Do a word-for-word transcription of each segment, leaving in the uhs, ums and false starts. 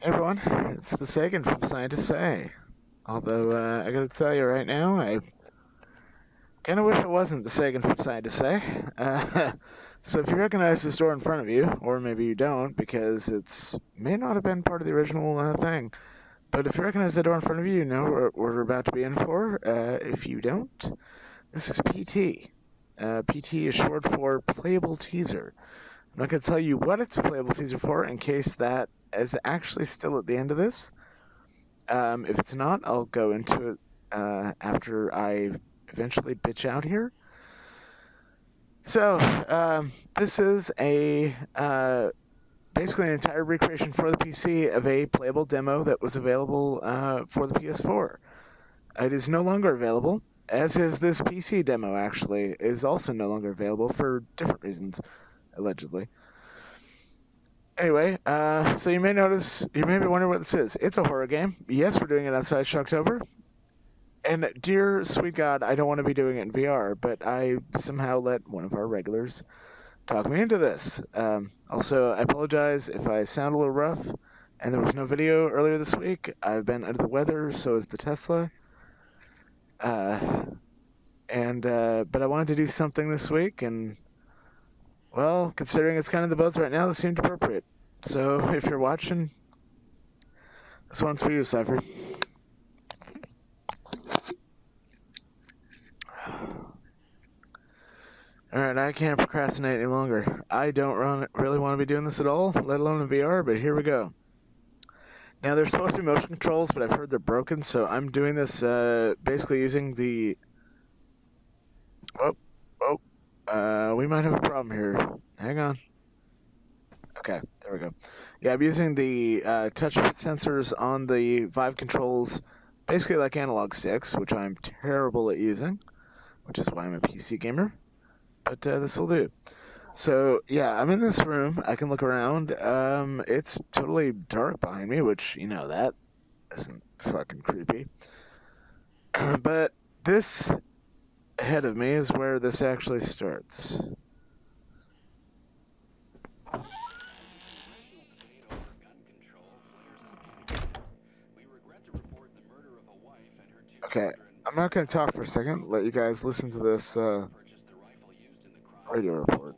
Hey everyone, it's the Sagan from Scientists Say. Although, uh, I gotta tell you right now, I kinda wish it wasn't the Sagan from Scientists Say. Uh, so if you recognize this door in front of you, or maybe you don't, because it's may not have been part of the original uh, thing, but if you recognize the door in front of you, you know what we're about to be in for. Uh, if you don't, this is P T. Uh, P T is short for Playable Teaser. I'm not gonna tell you what it's a Playable Teaser for in case that is actually still at the end of this. Um, if it's not, I'll go into it uh, after I eventually bitch out here. So, um, this is a uh, basically an entire recreation for the P C of a playable demo that was available uh, for the P S four. It is no longer available, as is this P C demo. Actually, is also no longer available for different reasons, allegedly. Anyway, uh, so you may notice, you may be wondering what this is. It's a horror game. Yes, we're doing it outside Shocktober. And dear sweet God, I don't want to be doing it in V R, but I somehow let one of our regulars talk me into this. Um, also, I apologize if I sound a little rough, and there was no video earlier this week. I've been under the weather, so is the Tesla. Uh, and uh, but I wanted to do something this week, and well, considering it's kind of the buzz right now, this seemed appropriate. So if you're watching, this one's for you, Cypher. Alright, I can't procrastinate any longer. I don't run, really want to be doing this at all, let alone in V R, but here we go. Now, there's supposed to be motion controls, but I've heard they're broken, so I'm doing this uh, basically using the... Oh, oh, uh, we might have a problem here. Hang on. Okay, there we go. Yeah, I'm using the uh, touch sensors on the Vive controls, basically like analog sticks, which I'm terrible at using, which is why I'm a P C gamer. But uh, this will do. So, yeah, I'm in this room. I can look around. Um, it's totally dark behind me, which, you know, that isn't fucking creepy. But this ahead of me is where this actually starts. Okay, I'm not going to talk for a second. Let you guys listen to this uh, radio report.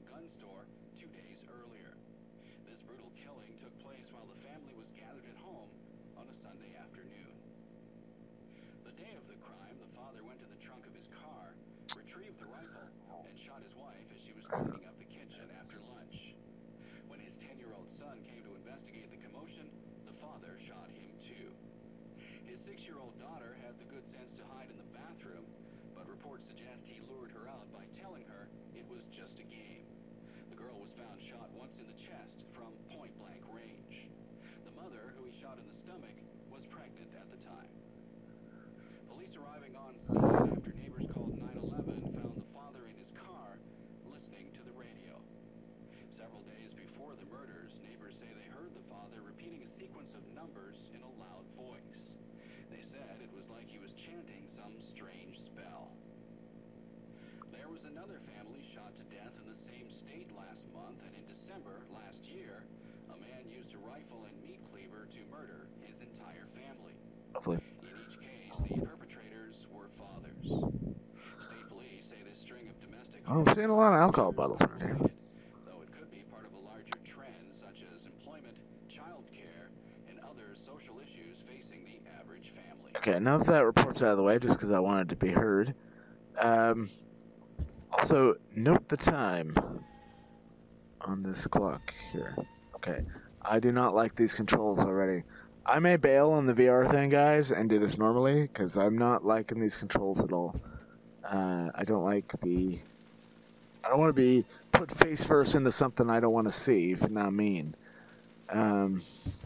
Cleaning up the kitchen after lunch. When his ten-year-old son came to investigate the commotion, the father shot him too. His six-year-old daughter had the good sense to hide in the bathroom, but reports suggest he lured her out by telling her it was just a game. The girl was found shot once in the chest from point-blank range. The mother, who he shot in the stomach, was pregnant at the time. Police arriving on scene after neighbors called nine eleven found the father in his car listening to the radio. Several days before the murders, neighbors say they heard the father repeating a sequence of numbers in a loud voice. They said it was like he was chanting some strange spell. There was another family shot to death in the same state last month, and in December last year, a man used a rifle and meat cleaver to murder his entire family. Lovely. In each case, the perpetrators were fathers. State police say this string of domestic... Oh, I'm seeing a lot of alcohol bottles around here. Though it could be part of a larger trend, such as employment, childcare, and other social issues facing the average family. Okay, now that that report's out of the way, just because I wanted to be heard. Um, also, note the time on this clock here. Okay, I do not like these controls already. I may bail on the V R thing, guys, and do this normally, because I'm not liking these controls at all. Uh, I don't like the... I don't want to be put face first into something I don't want to see, if you know what I mean. Um,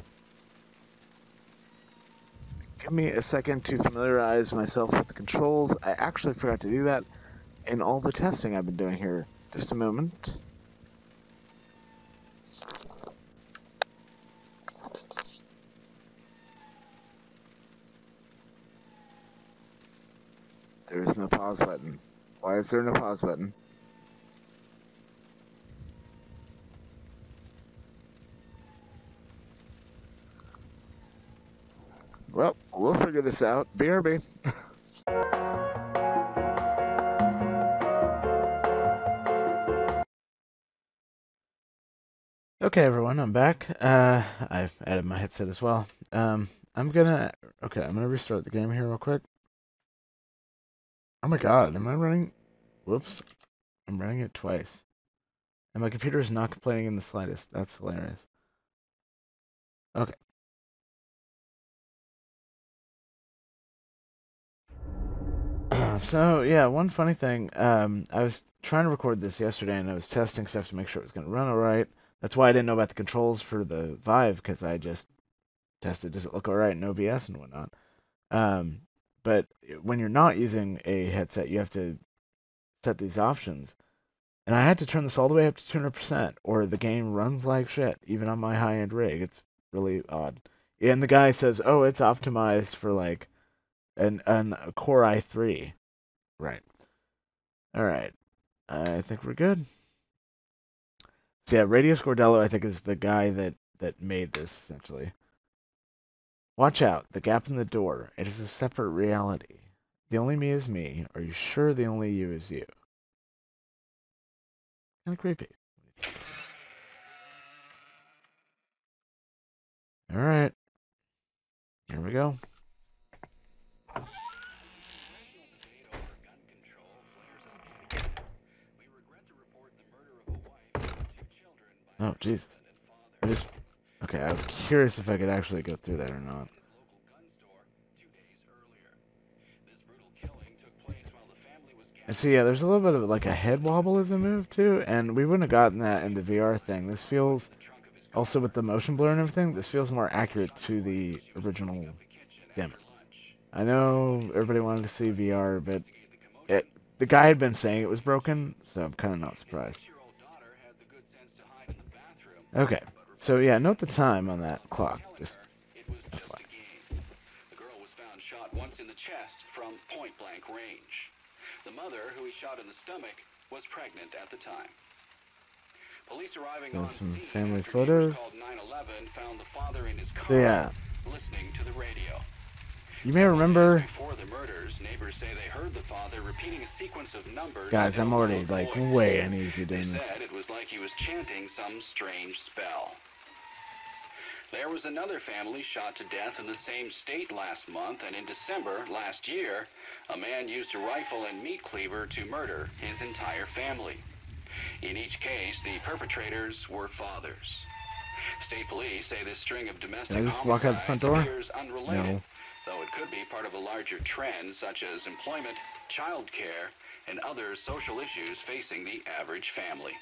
give me a second to familiarize myself with the controls. I actually forgot to do that in all the testing I've been doing here. Just a moment. There is no pause button. Why is there no pause button? Well, we'll figure this out. B R B. Okay, everyone, I'm back. Uh, I've added my headset as well. Um, I'm gonna... Okay, I'm gonna restart the game here real quick. Oh my god, am I running... Whoops. I'm running it twice. And my computer is not complaining in the slightest. That's hilarious. Okay. So, yeah, one funny thing. Um, I was trying to record this yesterday, and I was testing stuff to make sure it was going to run alright. That's why I didn't know about the controls for the Vive, because I just tested, does it look alright, no B S and whatnot. Um, but when you're not using a headset, you have to set these options. And I had to turn this all the way up to two hundred percent, or the game runs like shit, even on my high-end rig. It's really odd. And the guy says, oh, it's optimized for, like, an, an a Core i three. Right. Alright. I think we're good. So yeah, Radius Gordello, I think, is the guy that, that made this, essentially. Watch out. The gap in the door. It is a separate reality. The only me is me. Are you sure the only you is you? Kind of creepy. Alright. Here we go. Oh, Jesus. I just... Okay, I was curious if I could actually go through that or not. And so, yeah, there's a little bit of, like, a head wobble as a move, too, and we wouldn't have gotten that in the V R thing. This feels... Also, with the motion blur and everything, this feels more accurate to the original demo. I know everybody wanted to see V R, but it, the guy had been saying it was broken, so I'm kind of not surprised. Okay, so yeah, note the time on that clock. Just F Y I. The girl was found shot once in the chest from point-blank range. The mother, who he shot in the stomach, was pregnant at the time. Police arriving on some scene family after photos. neighbors called nine eleven found the father in his car, So, yeah, listening to the radio. you may remember. Before the murders, neighbors say they heard the father repeating a sequence of numbers. Guys, I'm already like voice. way uneasy doing They this. said it was like he was chanting some strange spell. There was another family shot to death in the same state last month, and in December last year, a man used a rifle and meat cleaver to murder his entire family. In each case, the perpetrators were fathers. State police say this string of domestic Can I just walk out the front door? appears unrelated, No. though it could be part of a larger trend such as employment, child care, and other social issues facing the average family.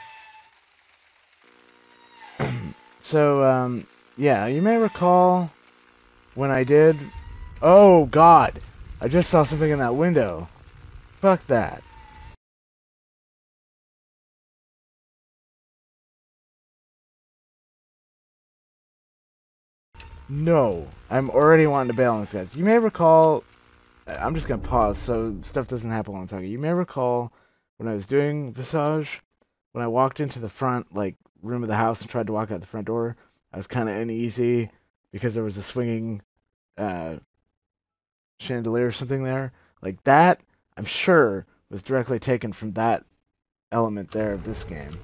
So, um, yeah, you may recall when I did... Oh, God! I just saw something in that window. Fuck that. No. I'm already wanting to bail on this, guys. You may recall... I'm just gonna pause so stuff doesn't happen while I'm talking. You may recall when I was doing Visage, when I walked into the front, like, room of the house and tried to walk out the front door, I was kind of uneasy because there was a swinging uh, chandelier or something there. Like, that, I'm sure, was directly taken from that element there of this game.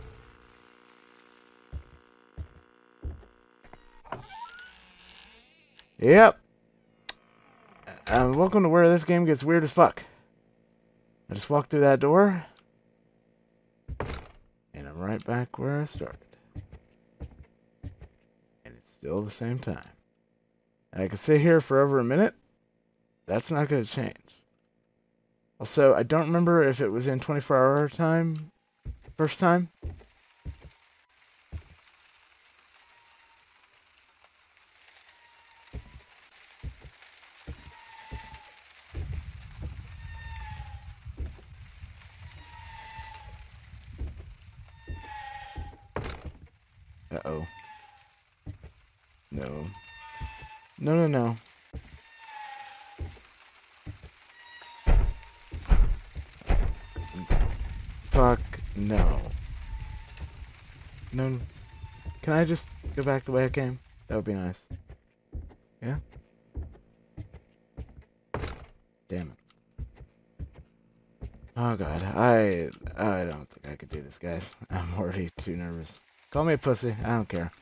Yep. Um, welcome to where this game gets weird as fuck. I just walked through that door, and I'm right back where I started. And it's still the same time. And I could sit here for over a minute. That's not going to change. Also, I don't remember if it was in twenty-four hour time first time. Uh-oh. No. No, no, no. Fuck no. No. Can I just go back the way I came? That would be nice. Yeah? Oh god, I I don't think I could do this, guys. I'm already too nervous. Call me a pussy. I don't care.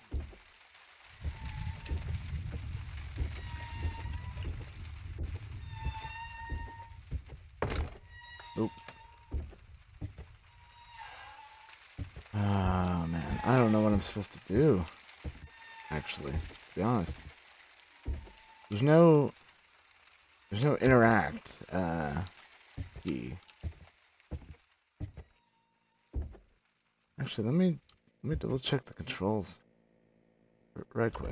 Oop. Oh man, I don't know what I'm supposed to do. Actually, to be honest, there's no there's no interact uh, key. Actually, let me let me double check the controls r right quick.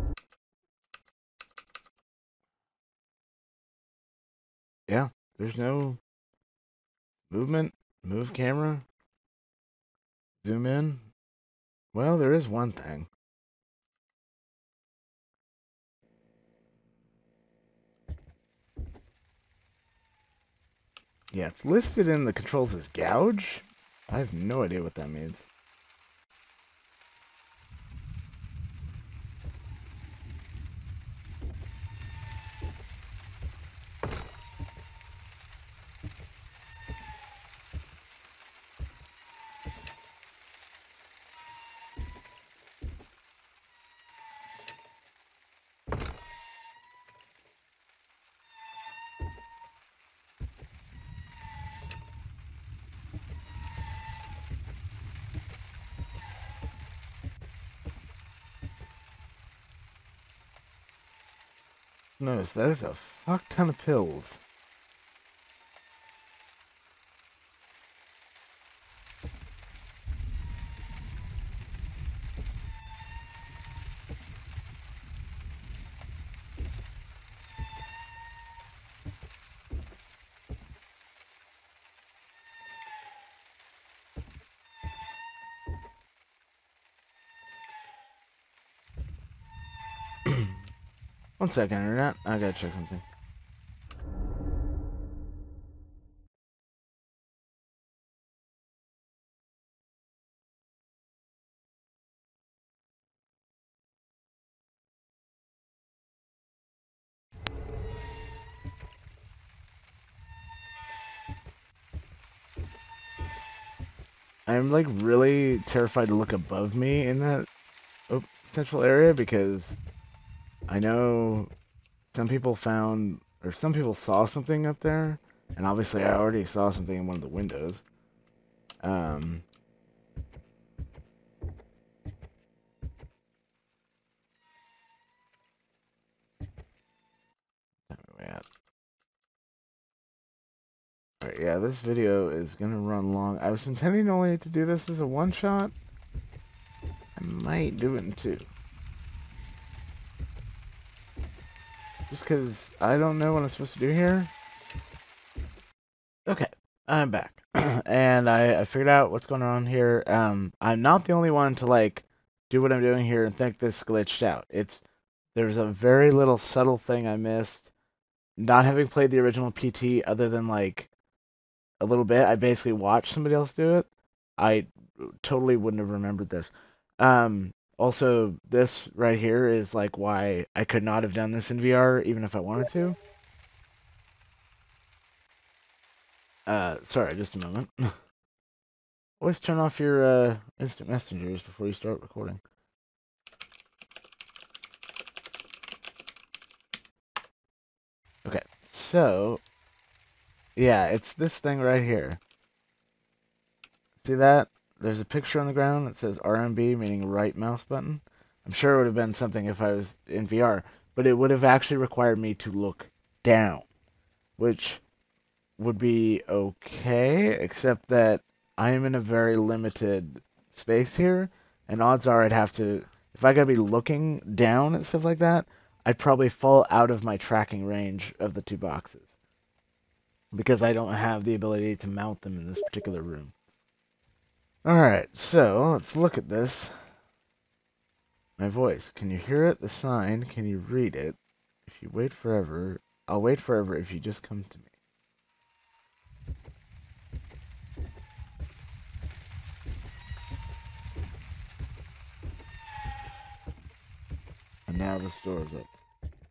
Yeah, there's no movement, move camera, zoom in. Well, there is one thing. Yeah, it's listed in the controls as gouge. I have no idea what that means. Notice that is a fuck ton of pills. One second, internet. I gotta check something. I'm like really terrified to look above me in that oh, central area because I know some people found or some people saw something up there, and obviously I already saw something in one of the windows. Um, where we at? Alright, yeah, this video is gonna run long. I was intending only to do this as a one shot. I might do it in two. Just because I don't know what I'm supposed to do here. Okay, I'm back. and I, I figured out what's going on here. Um, I'm not the only one to, like, do what I'm doing here and think this glitched out. It's There's a very little subtle thing I missed. Not having played the original P T other than, like, a little bit, I basically watched somebody else do it. I totally wouldn't have remembered this. Um, also, this right here is, like, why I could not have done this in V R even if I wanted to. Uh, sorry, just a moment. Always turn off your uh, instant messengers before you start recording. Okay, so yeah, it's this thing right here. See that? There's a picture on the ground that says R M B, meaning right mouse button. I'm sure it would have been something if I was in V R, but it would have actually required me to look down, which would be okay, except that I am in a very limited space here, and odds are I'd have to, if I gotta be looking down and stuff like that, I'd probably fall out of my tracking range of the two boxes, because I don't have the ability to mount them in this particular room. Alright, so let's look at this. My voice, can you hear it? The sign, can you read it? If you wait forever, I'll wait forever if you just come to me. And now this door is up.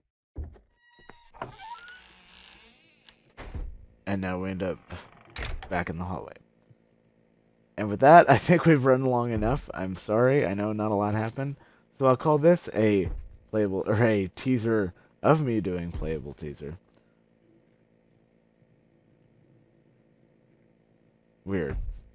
And now we end up back in the hallway. And with that, I think we've run long enough. I'm sorry, I know not a lot happened. So I'll call this a playable, or a teaser of me doing playable teaser. Weird.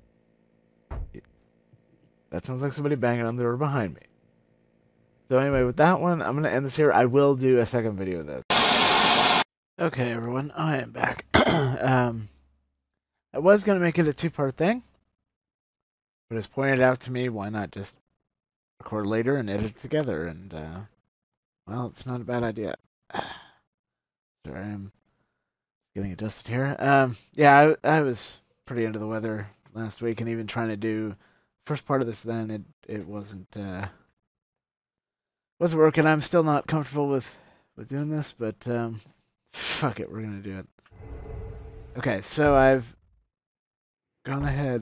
That sounds like somebody banging on the door behind me. So anyway, with that one, I'm going to end this here. I will do a second video of this. Okay, everyone, I am back. um, I was going to make it a two-part thing, but it's pointed out to me, why not just record later and edit it together? And, uh, well, it's not a bad idea. Sorry, I'm getting adjusted here. Um, yeah, I, I was pretty under the weather last week, and even trying to do first part of this then, it, it wasn't, uh, wasn't working. I'm still not comfortable with, with doing this, but, um, fuck it, we're going to do it. Okay, so I've gone ahead.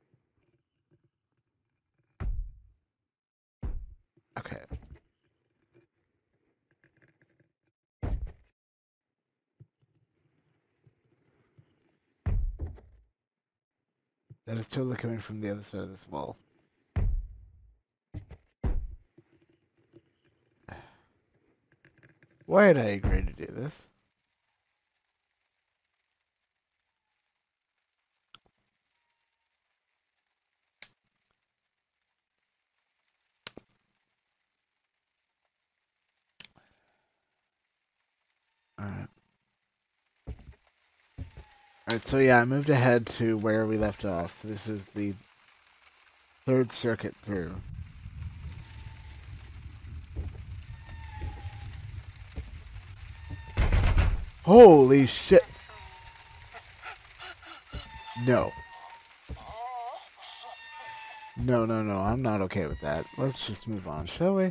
Okay. That is totally coming from the other side of this wall. Why did I agree to do this? Alright. Alright, so yeah, I moved ahead to where we left off. So this is the third circuit through. Holy shit! No. No, no, no, I'm not okay with that. Let's just move on, shall we?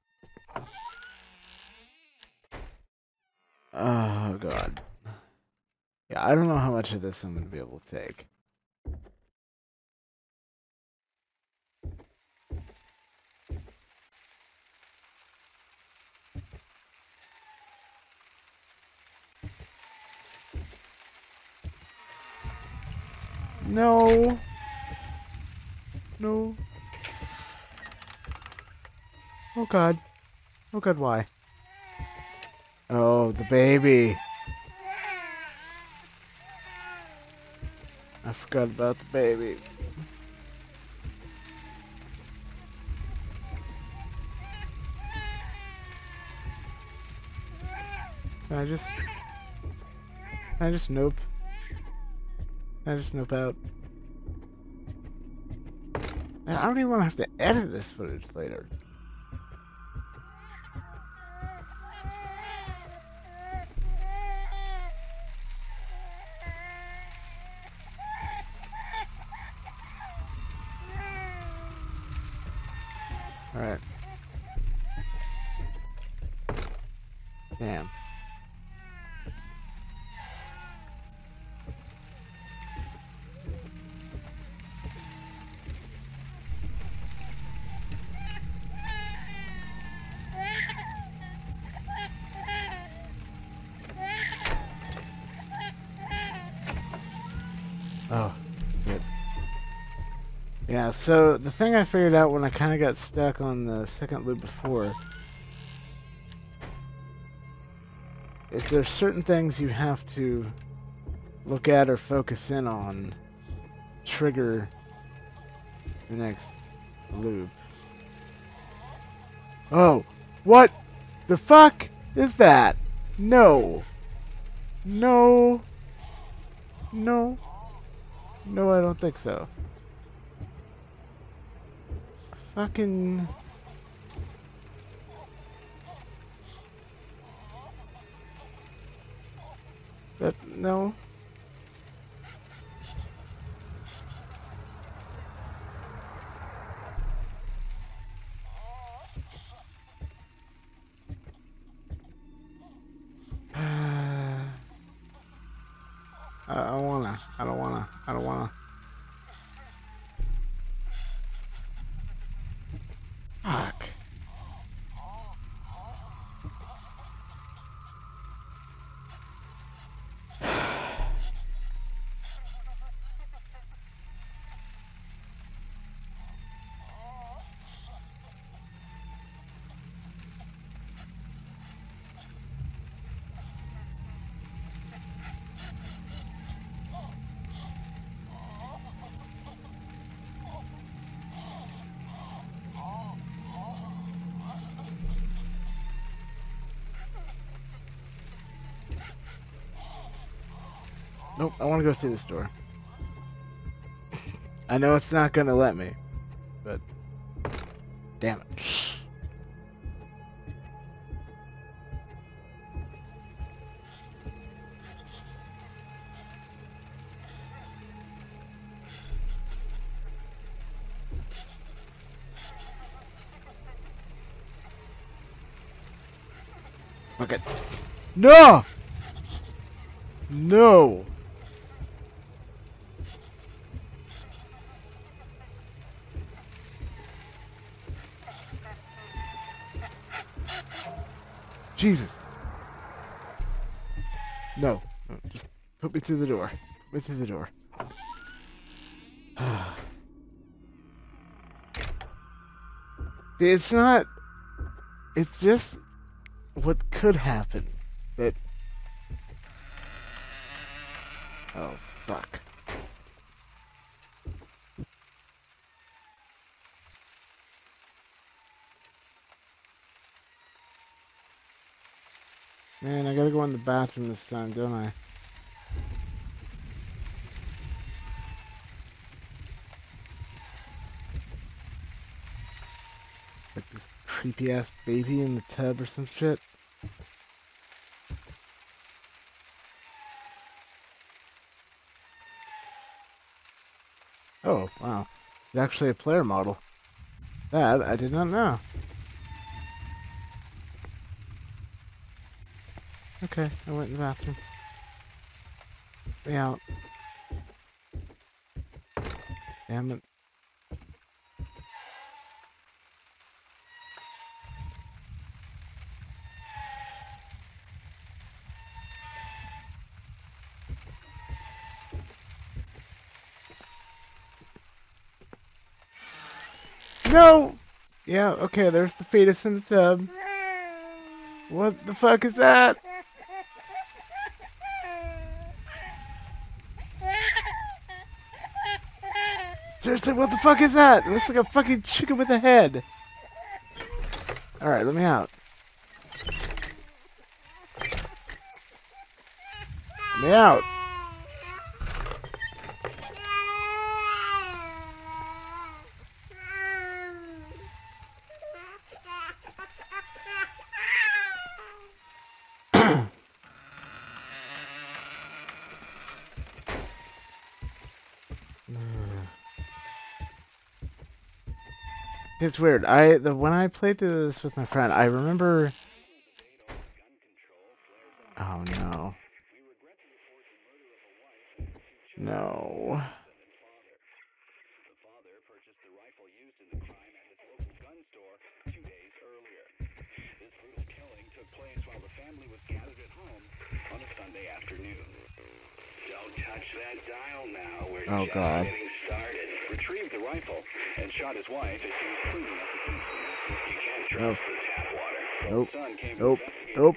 Oh, God. Yeah, I don't know how much of this I'm going to be able to take. No. No. Oh, God. Oh, God, why? Oh, the baby. I forgot about the baby. Can I just... Can I just nope? Can I just nope out? Man, I don't even want to have to edit this footage later. Alright. Damn. Oh, good. Yeah, so the thing I figured out when I kind of got stuck on the second loop before is there's certain things you have to look at or focus in on to trigger the next loop. Oh, what the fuck is that? No. No. No. No, I don't think so. Fucking... That, no. I don't wanna. I don't wanna. I don't wanna. Fuck. Nope, I want to go through this door. I know it's not gonna let me, but damn it. Okay. No! No! Jesus! No. No, just put me through the door. Put me through the door. It's not... It's just what could happen. That... Oh, fuck. Man, I gotta go in the bathroom this time, don't I? Like this creepy ass baby in the tub or some shit. Oh, wow. It's actually a player model. That I did not know. Okay, I went in the bathroom. Stay out. Damn it. No! Yeah, okay, there's the fetus in the tub. What the fuck is that? Seriously, what the fuck is that? It looks like a fucking chicken with a head. Alright, let me out. Let me out. It's weird. I the when I played through this with my friend, I remember. Oh no. No. The father purchased the rifle used in the crime at his local gun store two days earlier. This brutal killing took place while the family was gathered at home on a Sunday afternoon. Don't touch that dial now. We're Oh just God. getting started. Retrieved the rifle and shot his wife as she was cleaning up the kitchen. You can't trust Nope. the tap water. Nope. The son came to Nope. investigate. Nope.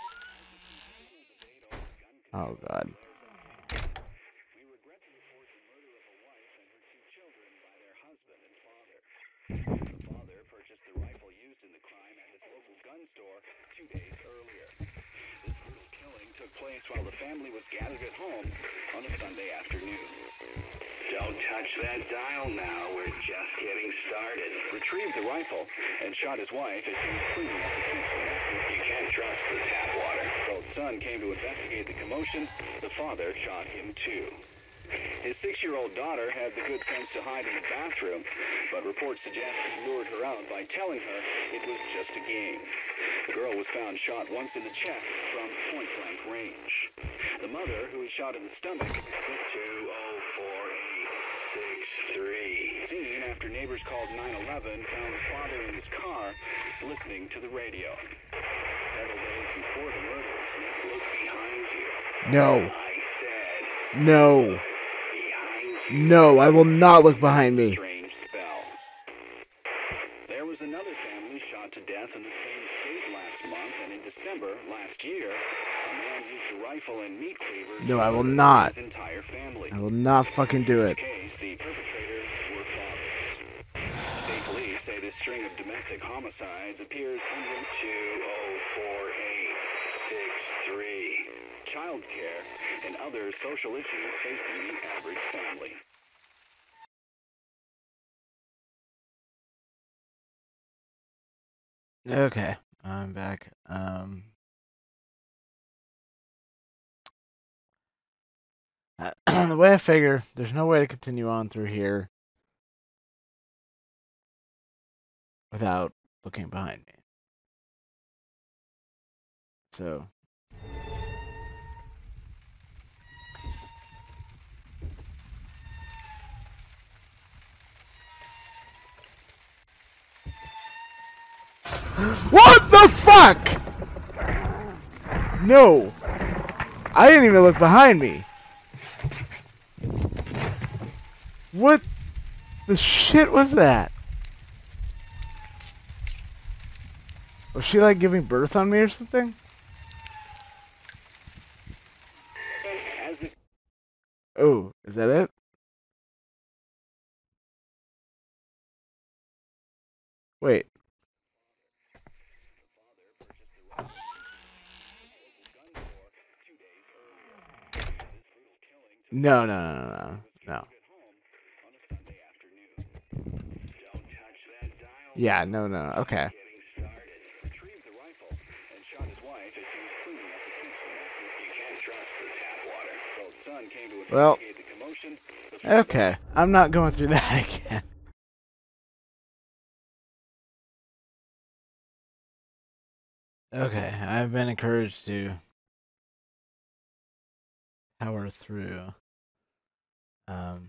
Oh God. We regret to report the murder of a wife and her two children by their husband and father. The father purchased the rifle used in the crime at his local gun store two days earlier. This brutal killing took place while the family was gathered at home on a Sunday afternoon. Don't touch that dial now. We're just getting started. Retrieved the rifle and shot his wife as she was cleaning up the kitchen. You can't trust the tap water. Both son came to investigate the commotion. The father shot him too. His six-year-old daughter had the good sense to hide in the bathroom, but reports suggest he lured her out by telling her it was just a game. The girl was found shot once in the chest from point-blank range. The mother, who was shot in the stomach, was two oh four eight six three. Seen after neighbors called nine eleven, found the father in his car listening to the radio. Several days before the murders, look behind you. No. I said, No. behind you. No, I will not look behind me. Strange spell. There was another family shot to death in the same state last month, and in December last year, a man used a rifle and meat cleaver No, to I will murder not. his entire family. I will not fucking do In it. the case, the perpetrators were fathers. State police say this string of domestic homicides appears under two oh four eight six three. childcare, and other social issues facing the average family. Okay, I'm back. Um, the way I figure, there's no way to continue on through here without looking behind me. So, what the fuck? No, I didn't even look behind me. What the shit was that? Was she like giving birth on me or something? As the Oh, is that it? Wait. No, no, no, no, no. No. Yeah, no, no. Okay. Well, okay. I'm not going through that again. Okay, I've been encouraged to power through. Um,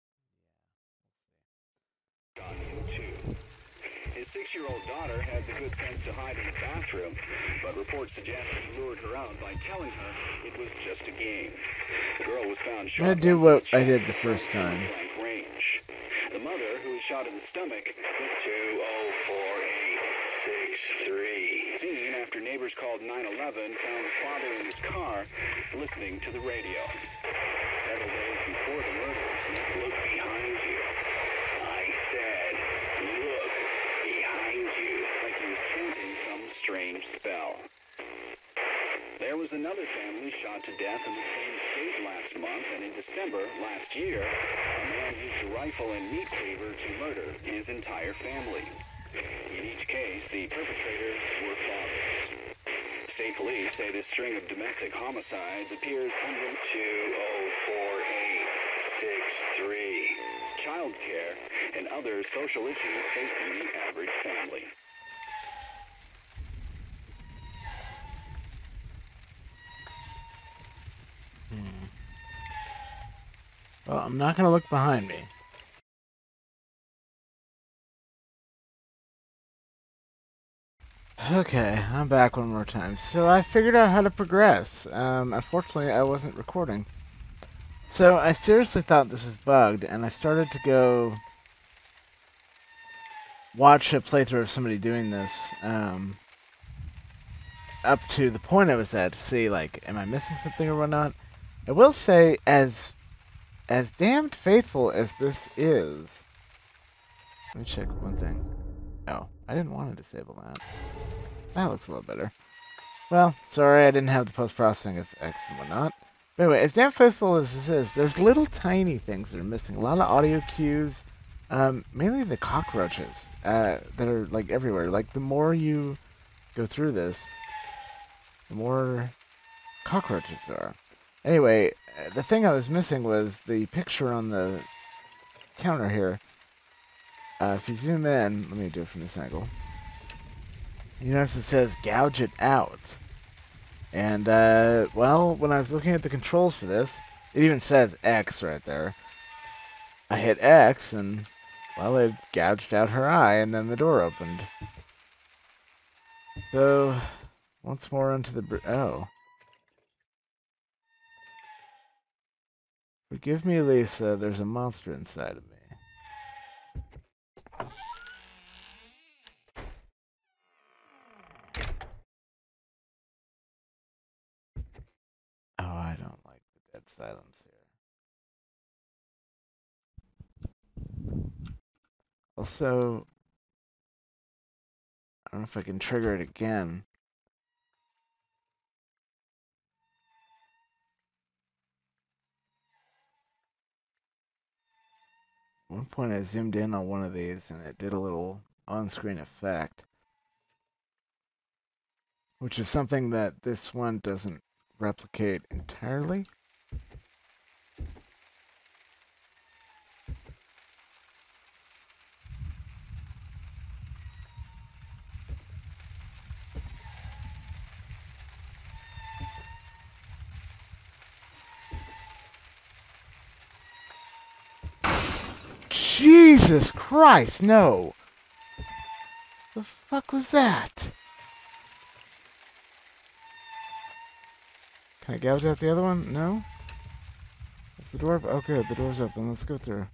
His six-year-old daughter had the good sense to hide in the bathroom, but reports suggest he lured her out by telling her it was just a game. The girl was found I'm gonna shot do once in what the I chest did the from first time. point-blank range. The mother, who was shot in the stomach, was two oh four eight six three. Seen after neighbors called nine eleven, found the father in his car listening to the radio. Several days before the murders, look behind you. I said, look behind you, like he was chanting some strange spell. There was another family shot to death in the same state last month, and in December last year, a man used a rifle and meat cleaver to murder his entire family. In each case, the perpetrators were fathers. State police say this string of domestic homicides appears under two oh four eight six three. Child care and other social issues facing the average family. Hmm. Well, I'm not gonna look behind me. Okay, I'm back one more time. So I figured out how to progress. Um, unfortunately, I wasn't recording. So I seriously thought this was bugged, and I started to go watch a playthrough of somebody doing this. Um, up to the point I was at to see, like, am I missing something or whatnot? I will say, as as damned faithful as this is, let me check one thing. Oh, I didn't want to disable that. That looks a little better. Well, sorry I didn't have the post-processing effects and whatnot. But anyway, as damn faithful as this is, there's little tiny things that are missing. A lot of audio cues, um, mainly the cockroaches uh, that are like everywhere. Like the more you go through this, the more cockroaches there are. Anyway, uh, the thing I was missing was the picture on the counter here. Uh, if you zoom in, let me do it from this angle. You notice it says gouge it out. And, uh, well, when I was looking at the controls for this, it even says X right there. I hit X, and, well, it gouged out her eye, and then the door opened. So, once more onto the... Br oh. Forgive me, Lisa, there's a monster inside of me. Oh, I don't like the dead silence here. Also, I don't know if I can trigger it again. one point I zoomed in on one of these and it did a little on-screen effect, which is something that this one doesn't replicate entirely. Jesus Christ, no! The fuck was that? Can I gouge out the other one? No? Is the door? Oh good, the door's open. Let's go through.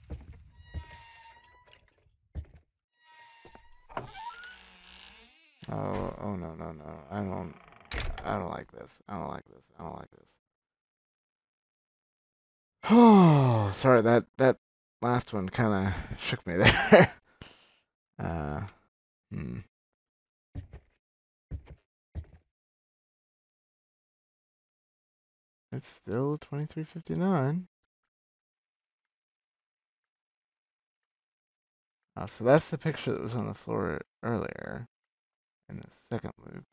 Oh, oh no, no, no. I don't, I don't like this. I don't like this. I don't like this. Oh, sorry, that, that last one kind of shook me there. uh, hmm. It's still twenty-three fifty-nine. Oh, so that's the picture that was on the floor earlier in the second loop.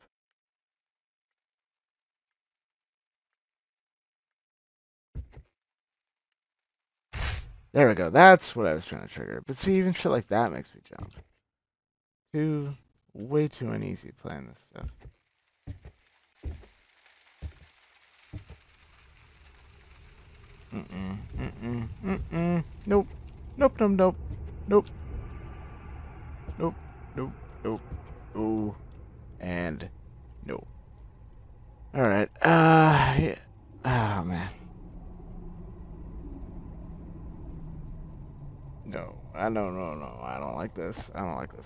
There we go. That's what I was trying to trigger. But see, even shit like that makes me jump. Too, way too uneasy playing this stuff. Mm-mm, mm-mm, mm-mm. Nope. Nope, nope, nope. Nope. Nope, nope, nope. Oh, and no. Alright, uh, yeah. Oh, man. No, I no, no, no. I don't like this. I don't like this.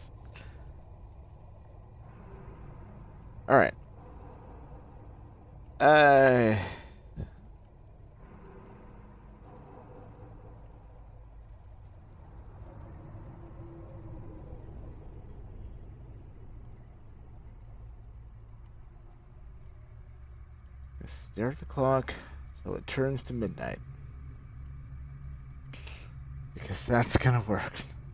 Alright. Uh... Stare at the clock till it turns to midnight. Because that's gonna work.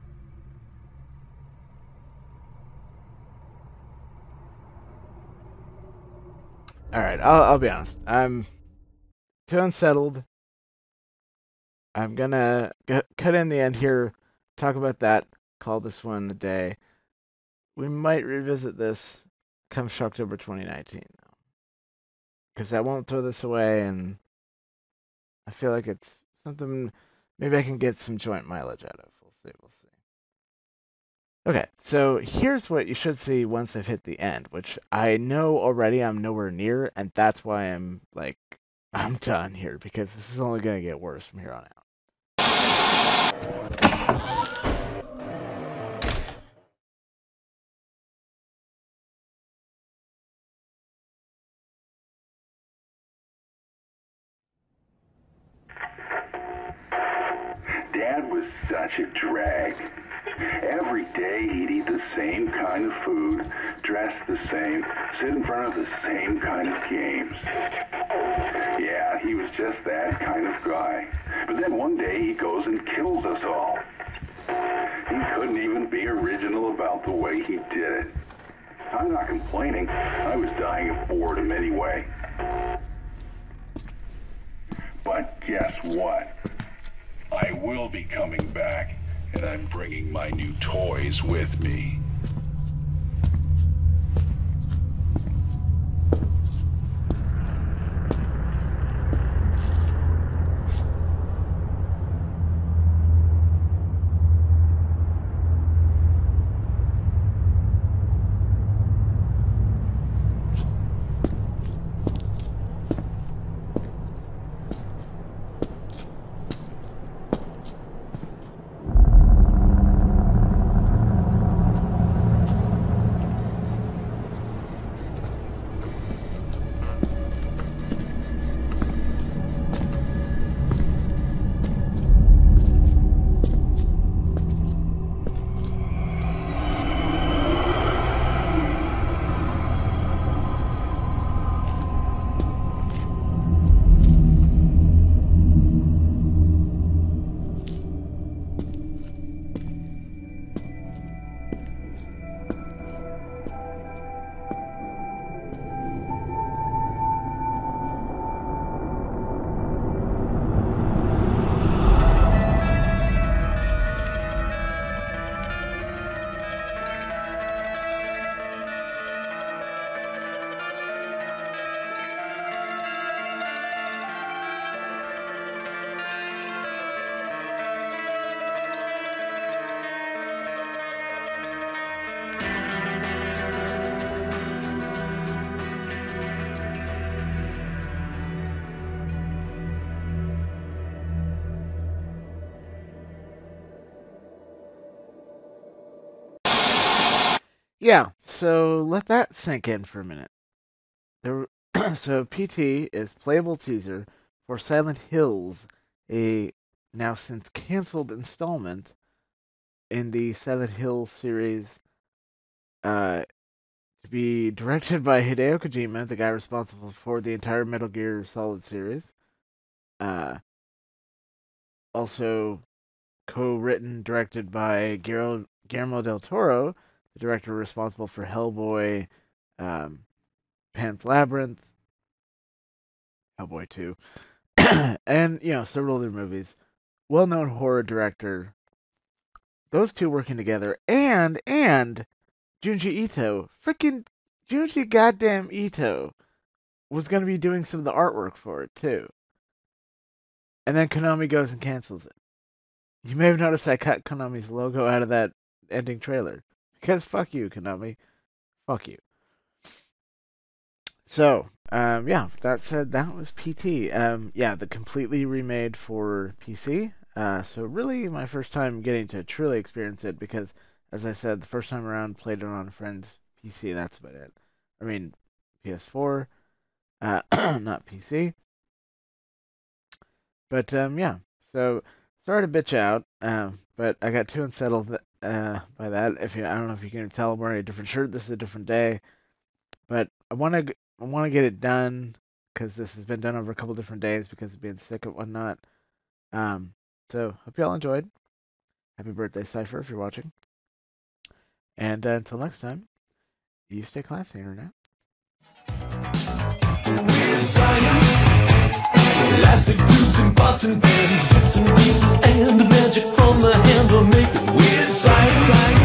Alright, I'll, I'll be honest. I'm too unsettled. I'm gonna g- cut in the end here, talk about that, call this one a day. We might revisit this come Shocktober twenty nineteen, though. Because I won't throw this away, and I feel like it's something maybe I can get some joint mileage out of. We'll see, we'll see. Okay, so here's what you should see once I've hit the end, which I know already I'm nowhere near, and that's why I'm like, I'm done here, because this is only going to get worse from here on out. Dad was such a drag. Every day he'd eat the same kind of food, dress the same, sit in front of the same kind of games. Yeah, he was just that kind of guy. But then one day he goes and kills us all. He couldn't even be original about the way he did it. I'm not complaining. I was dying of boredom anyway. But guess what? I will be coming back, and I'm bringing my new toys with me. Yeah, so let that sink in for a minute. There, so P T is playable teaser for Silent Hills, a now since canceled installment in the Silent Hill series, uh, to be directed by Hideo Kojima, the guy responsible for the entire Metal Gear Solid series. Uh, also co-written, directed by Guillermo del Toro, the director responsible for Hellboy, um, Pan's Labyrinth, Hellboy two, and you know several other movies. Well-known horror director. Those two working together, and and Junji Ito, freaking Junji goddamn Ito, was going to be doing some of the artwork for it too. And then Konami goes and cancels it. You may have noticed I cut Konami's logo out of that ending trailer. Because fuck you, Konami. Fuck you. So, um, yeah, that said, that was P T. Um, yeah, the completely remade for P C. Uh, so really my first time getting to truly experience it because, as I said, the first time around, played it on a friend's P C. That's about it. I mean, P S four, uh, not P C. But, um, yeah, so sorry to bitch out, um, but I got too unsettled uh, by that. If you, I don't know if you can tell, I'm wearing a different shirt. This is a different day, but I want to, I want to get it done because this has been done over a couple different days because of being sick and whatnot. Um, so hope y'all enjoyed. Happy birthday, Cypher, if you're watching. And uh, until next time, you stay classy, internet. Science, elastic tubes and pots and pans, bits and pieces, and the magic from the hand will make it weird science.